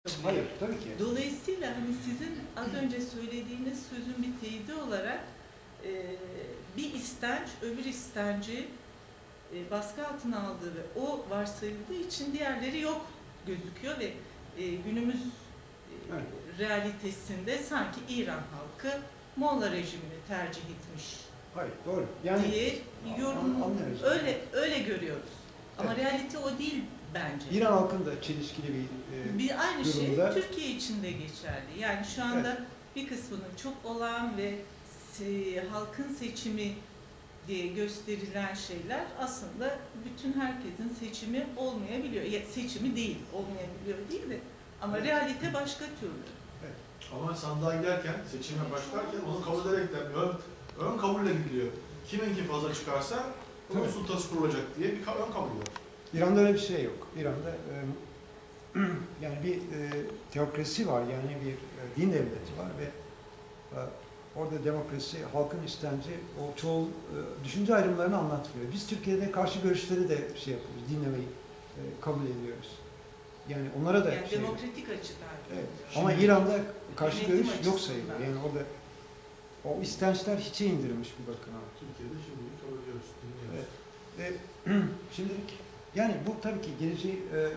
Hayır, tabii ki. Dolayısıyla hani sizin az önce söylediğiniz sözün bir teyidi olarak bir istenç öbür istenci baskı altına aldığı ve o varsayıldığı için diğerleri yok gözüküyor ve günümüz Evet. realitesinde sanki İran halkı Molla rejimini tercih etmiş Hayır, doğru. Yani diye yorum anlıyoruz. öyle görüyoruz. Ama Evet. realite o değil bence. İran halkında çelişkili Bir aynı durumda. şey Türkiye için de geçerli. Yani şu anda bir kısmının çok olağan ve halkın seçimi diye gösterilen şeyler aslında bütün herkesin seçimi olmayabiliyor. Ya, seçimi değil, olmayabiliyor değil de ama Evet. realite başka türlü. Evet. Ama sandığa giderken, seçime başlarken onu kabul ederekten ön kabulle gidiliyor. Kiminki fazla çıkarsa onun Tabii. sultası kurulacak diye bir ön kabul var. İran'da öyle bir şey yok. İran'da yani bir teokrasi var, yani bir din devleti var ve orada demokrasi, halkın istenci, o çoğul düşünce ayrımlarını anlatmıyor. Biz Türkiye'de karşı görüşleri de şey yapıyoruz, dinlemeyi kabul ediyoruz. Yani onlara da Yani şey demokratik açıdan. evet. Şimdi, Ama İran'da karşı yönetim görüş yok açısından. sayılır. Yani orada o istençler hiçe indirilmiş bir bakıma. Türkiye'de şimdi kabul ediyoruz, dinliyoruz. Evet. Şimdilik yani bu tabii ki geleceği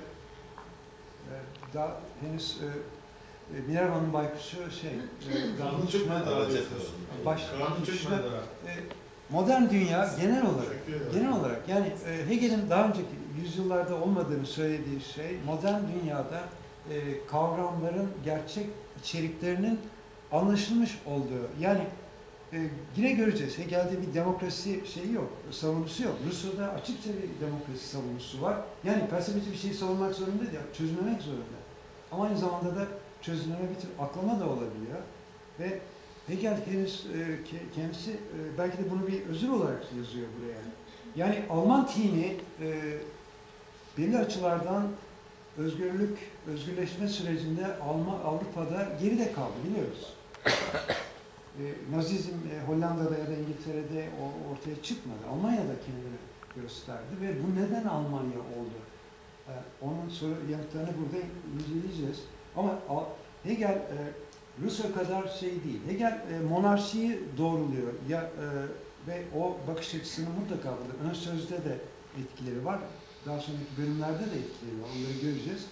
daha henüz Minerva'nın baykuşu Karnı çıkmadı daha diyorsunuz. Karnı çıkmadı daha. modern dünya genel Teşekkür olarak yani Hegel'in daha önceki yüzyıllarda olmadığını söylediği şey modern dünyada kavramların gerçek içeriklerinin anlaşılmış olduğu. Yani yine göreceğiz. Hegel'de bir demokrasi şeyi yok, savunusu yok. Rusya'da açıkça bir demokrasi savunusu var. Yani felsefeci bir şeyi savunmak zorunda değil, çözümlemek zorunda. Ama aynı zamanda da çözümleme bir tür aklama da olabiliyor. Ve Hegel henüz kendisi belki de bunu bir özür olarak yazıyor buraya. Yani Alman tini belli açılardan özgürleşme sürecinde Avrupa'da geride kaldı, biliyoruz. Nazizm Hollanda'da ya da İngiltere'de ortaya çıkmadı. Almanya'da kendini gösterdi ve bu neden Almanya oldu? Onun yanıtlarını burada inceleyeceğiz. Ama Hegel Rousseau kadar şey değil. Hegel monarşiyi doğruluyor ve o bakış açısını mutlaka burada ön sözde de etkileri var. Daha sonraki bölümlerde de etkileri var. Onları göreceğiz.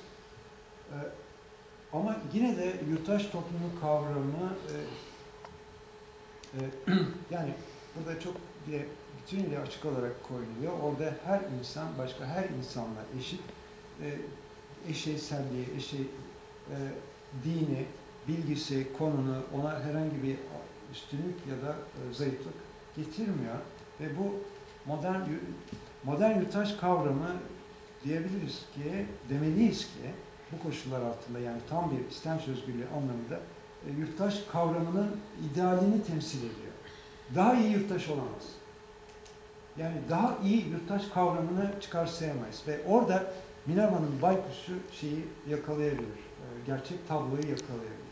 Ama yine de yurttaş toplumu kavramı yani burada çok bütünüyle açık olarak koyuluyor. Orada her insan başka her insanla eşit, eşeyselliği, dini, bilgisi, konunu ona herhangi bir üstünlük ya da zayıflık getirmiyor. Ve bu modern yurttaş kavramı diyebiliriz ki, demeliyiz ki bu koşullar altında, yani tam bir istenç özgürlüğü anlamında yurttaş kavramının idealini temsil ediyor. Daha iyi yurttaş olamaz. Yani daha iyi yurttaş kavramını çıkarsayamayız. Ve orada Minerva'nın baykuşu şeyi yakalayabilir. Gerçek tabloyu yakalayabilir.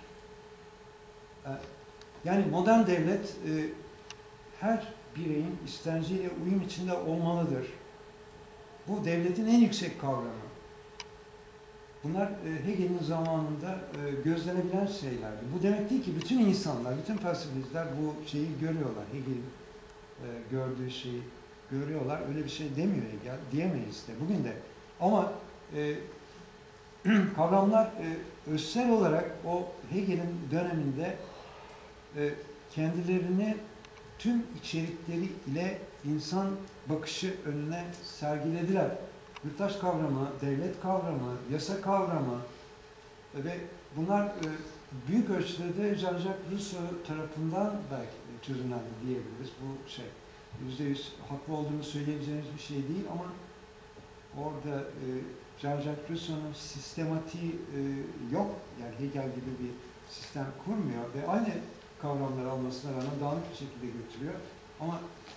Yani modern devlet her bireyin istenciyle uyum içinde olmalıdır. Bu devletin en yüksek kavramı. Bunlar Hegel'in zamanında gözlenebilen şeylerdi. Bu demek değil ki bütün insanlar, bütün felsefeciler bu şeyi görüyorlar. Hegel'in gördüğü şeyi görüyorlar. Öyle bir şey demiyor Hegel. Diyemeyiz de. Bugün de. Ama kavramlar özsel olarak o Hegel'in döneminde kendilerini tüm içerikleri ile insan bakışı önüne sergilediler. Yurttaş kavramı, devlet kavramı, yasa kavramı ve bunlar büyük ölçüde de Jean-Jacques Rousseau tarafından belki çözümlendi diyebiliriz. Bu şey, %100 haklı olduğunu söyleyebileceğimiz bir şey değil ama orada Jean-Jacques Rousseau'nun sistematiği yok. Yani Hegel gibi bir sistem kurmuyor ve aynı kavramları almasına rağmen dağınık bir şekilde götürüyor. Ama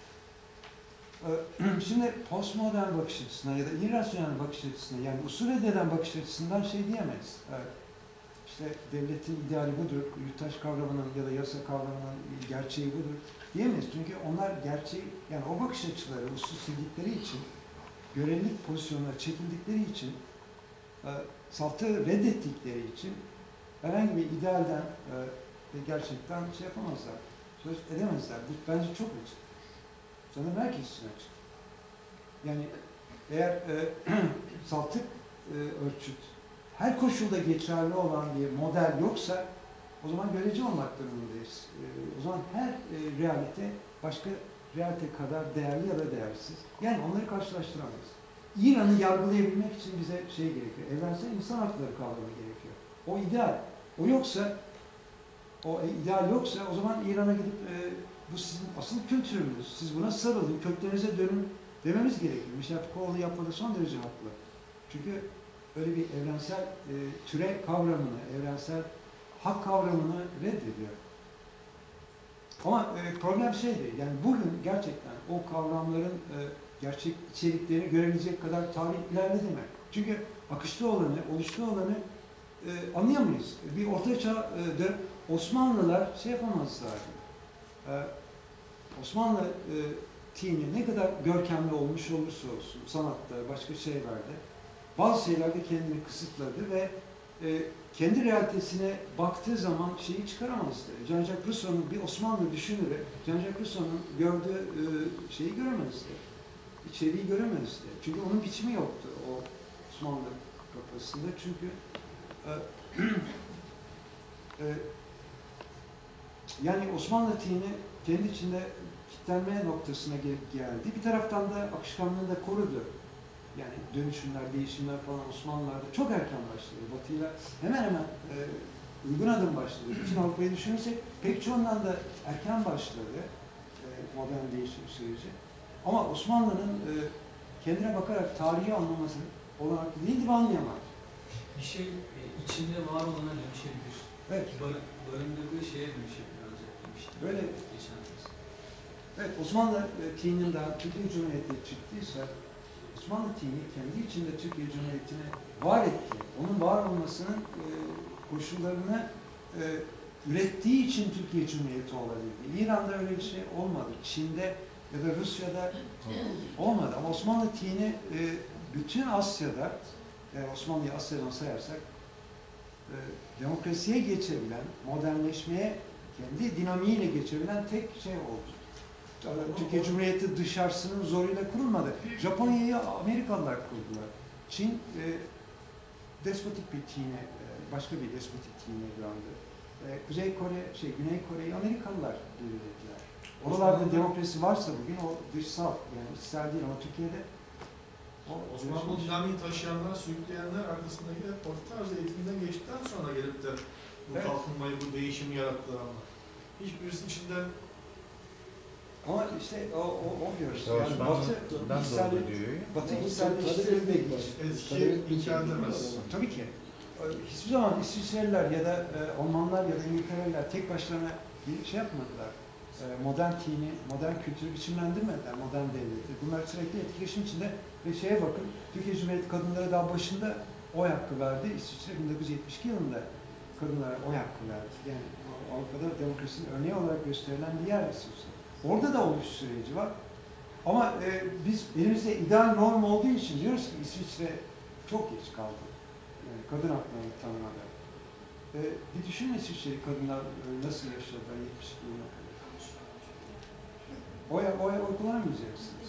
şimdi postmodern bakış açısına ya da irrasyonel bakış açısına, yani usul edilen bakış açısından şey diyemeyiz. İşte devletin ideali budur, yurttaş kavramının ya da yasa kavramının gerçeği budur diyemeyiz. Çünkü onlar gerçeği, yani o bakış açıları usulsüzlükleri için, görevlilik pozisyonuna çekildikleri için saltı reddettikleri için herhangi bir idealden gerçekten şey yapamazlar, söz edemezler. Bu bence çok açık. Sanırım herkes için açık. Yani eğer saltık ölçüt her koşulda geçerli olan bir model yoksa o zaman görece olmak durumundayız. O zaman her realite başka realite kadar değerli ya da değersiz. Yani onları karşılaştıramayız. İran'ı yargılayabilmek için bize şey gerekiyor. Evrensel insan hakları kavramı gerekiyor. O ideal. O yoksa, o ideal yoksa o zaman İran'a gidip bu sizin asıl kültürünüz. Siz buna sarılın, köklerinize dönün dememiz gerekiyor. Michel Foucault yapmada son derece haklı. Çünkü öyle bir evrensel türe kavramını, evrensel hak kavramını reddediyor. Ama problem şeydi, yani bugün gerçekten o kavramların gerçek içeriklerini görebilecek kadar tarih ilerledi mi? Çünkü akışta olanı, oluşta olanı anlayamayız. Bir ortaçağ Osmanlılar şey yapamazlardı. Osmanlı tini ne kadar görkemli olmuş olursa olsun, sanatta, başka şeylerde, bazı şeylerde kendini kısıtladı ve kendi realitesine baktığı zaman şeyi çıkaramazdı. Jean-Jacques Rousseau'nun bir Osmanlı düşünürü, Jean-Jacques Rousseau'nun gördüğü şeyi göremezdi. İçeriği göremezdi. Çünkü onun biçimi yoktu o Osmanlı kafasında. Çünkü yani Osmanlı tini kendi içinde kitlenme noktasına geldi. Bir taraftan da akışkanlığını da korudu. Yani dönüşümler, değişimler falan Osmanlılar'da çok erken başladı. Batı'yla hemen hemen uygun adım başladı. Bütün Avrupa'yı düşünürsek pek çoğundan da erken başladı modern değişim süreci. Ama Osmanlı'nın kendine bakarak tarihi anlaması olanaklı değildi ve anlayamaz. Bir şey içinde var olana dönüşebilir. Evet. Barındırdığı şeye dönüşebilir ancak demiştim. Böyle. Geçen kez. Evet, Osmanlı tininden Türkiye Cumhuriyeti çıktıysa Osmanlı tini kendi içinde Türkiye Cumhuriyeti'ni var etti. Onun var olmasının koşullarını ürettiği için Türkiye Cumhuriyeti olabildi. İran'da öyle bir şey olmadı. Çin'de ya da Rusya'da olmadı. Ama Osmanlı tini bütün Asya'da, Osmanlı'yı Asya'dan sayarsak, demokrasiye geçebilen, modernleşmeye kendi dinamiğiyle geçebilen tek şey oldu. Türkiye Cumhuriyeti dışarısının zoruyla kurulmadı. Japonya'yı Amerikalılar kurdular. Çin despotik bir tine, başka bir despotik tine döndü. Güney Kore'yi Amerikalılar belirlediler. Oralarda demokrasi varsa bugün o dışsal, yani içsel değil ama Türkiye'de Osmanlı dinamiği taşıyanlar, sürükleyenler arkasındaki de politik tarz eğitimden geçtikten sonra gelip de bu kalkınmayı, bu değişimi yarattılar ama. Hiçbirisinin içinden. ama işte o diyoruz. İşte Yani Batı içselleştirilmek Eski inkar edemez. tabii ki. Hiçbir zaman İsviçreliler ya da Almanlar ya da İngiltereliler tek başlarına bir şey yapmadılar. Modern tini, modern kültürü biçimlendirmediler, modern devleti. Bunlar sürekli etkileşim içinde ve şeye bakın, Türkiye Cumhuriyeti kadınlara daha başında oy hakkı verdi. İsviçre 1972 yılında kadınlara oy hakkı verdi. Yani Avrupa'da demokrasinin örneği olarak gösterilen bir yer İsviçre. Orada da oluş süreci var. Ama biz elimizde ideal norm olduğu için diyoruz ki İsviçre çok geç kaldı. Yani kadın haklarını tanımada. Bir düşünün İsviçreli kadınlar nasıl yaşadılar 72 yılına kadar. Oy kullanamayacaksınız.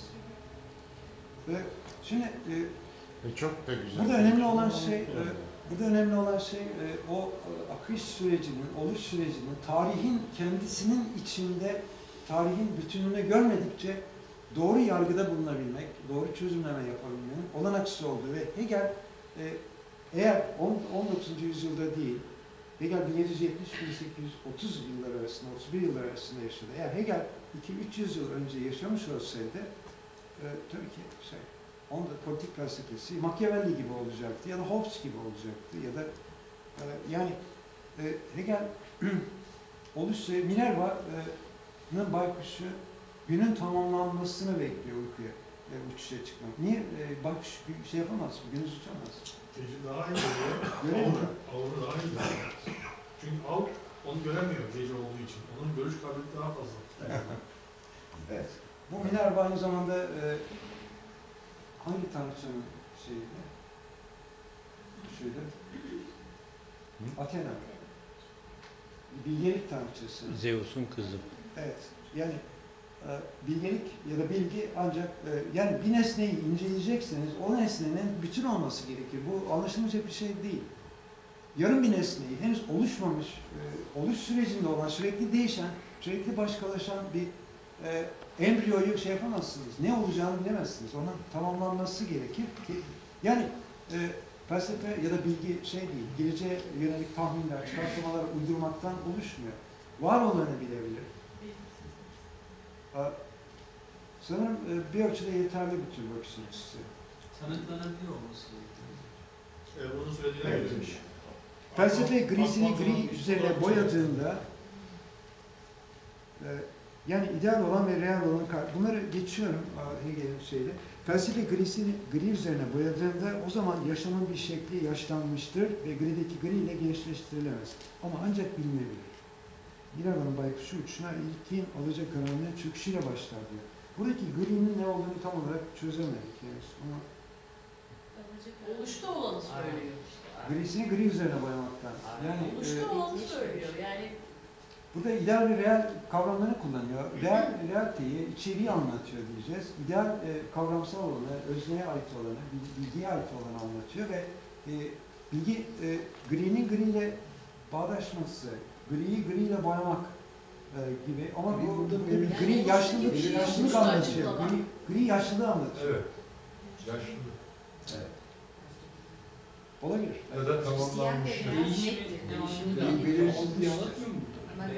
Şimdi çok da güzel. burada önemli olan şey o akış sürecinin, oluş sürecinin, tarihin kendisinin içinde tarihin bütününü görmedikçe doğru yargıda bulunabilmek, doğru çözümleme yapabilmenin olanaksız olduğu ve Hegel eğer 19. yüzyılda değil, Hegel 1770-1830 yılları arasında, 31 yıllar arasında yaşadı. Eğer Hegel 200-300 yıl önce yaşamış olsaydı tabii ki onda politik felsefesi Machiavelli gibi olacaktı ya da Hobbes gibi olacaktı ya da yani Hegel oluşsa Minerva'nın baykuşu günün tamamlanmasını bekliyor uykuya, uçuşa çıkmak. Niye? Baykuş bir şey yapamaz, gündüz uçamaz. Gece daha iyi oluyor. Avru daha iyi oluyor. Çünkü av onu göremiyor gece olduğu için. Onun görüş kabiliyeti daha fazla. Evet. Bu Minerva aynı zamanda hangi tanrıçanın şeyiydi? burçuydu? Athena. Bilgelik tanrıçası. Zeus'un kızı. Evet. Yani bilgelik ya da bilgi ancak yani bir nesneyi inceleyecekseniz o nesnenin bütün olması gerekir. Bu anlaşılmayacak bir şey değil. Yarım bir nesneyi henüz oluşmamış, oluş sürecinde olan, sürekli değişen, sürekli başkalaşan bir embriyoyu şey yapamazsınız. Ne olacağını bilemezsiniz. Onun tamamlanması gerekir ki yani felsefe ya da bilgi şey değil, geleceğe yönelik tahminler, çıkartmalar uydurmaktan oluşmuyor. Var olanı bilebilir. Sanırım bir ölçüde yeterli bir tür bakış açısı. Tanıklanabilir olması gerekiyor. Bunu söylediğine Evet. göre. Felsefe grisini gri üzerine boyadığında yani ideal olan ve real olan bunları geçiyorum Hegel'in şeyde. Felsefe grisini gri üzerine boyadığında o zaman yaşamın bir şekli yaşlanmıştır ve grideki gri ile gençleştirilemez. Ama ancak bilinebilir. Minerva'nın baykuşu uçuşuna ilkin alacakaranlığın çöküşüyle başlar diyor. Buradaki gri'nin ne olduğunu tam olarak çözemedik henüz. Ama Oluşta olanı söylüyor. grisini gri üzerine boyamaktan. Yani Oluşta olanı söylüyor. Yani burada ideal ve real kavramlarını kullanıyor. Realiteyi, içeriği anlatıyor diyeceğiz. İdeal kavramsal olanı, özneye ait olanı, bilgiye ait olanı anlatıyor ve bilgi gri'nin gri ile bağdaşması, griyi gri ile boyamak gibi ama bu gri yani yaşlılık, bir şey yaşlılık olmuştu anlatıyor. açıklama. Gri yaşlılığı anlatıyor. Evet. Yaşlı. Evet. Olabilir. Ya da tamamlanmış. Belirsizliği anlatmıyor mu burada?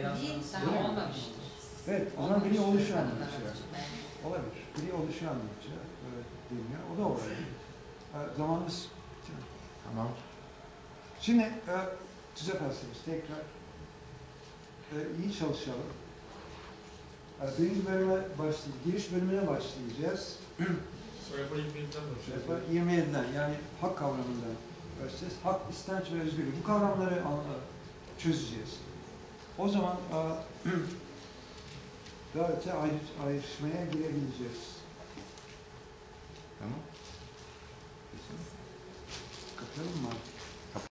Evet, o zaman gri oluşu anlatıyor. Olabilir. Gri oluşu anlatıyor. Deniyor. O da olabilir. Zamanımız bitiyor. Tamam. Şimdi tüze felsefesi tekrar iyi çalışalım. Birinci bölüme giriş bölümüne başlayacağız. Sayfa 20'den Sayfa 27'den yani hak kavramından başlayacağız. Hak, istenç ve özgürlük. Bu kavramları çözeceğiz. O zaman daha öte ayrışmaya girebileceğiz. Tamam. Kapatalım mı artık?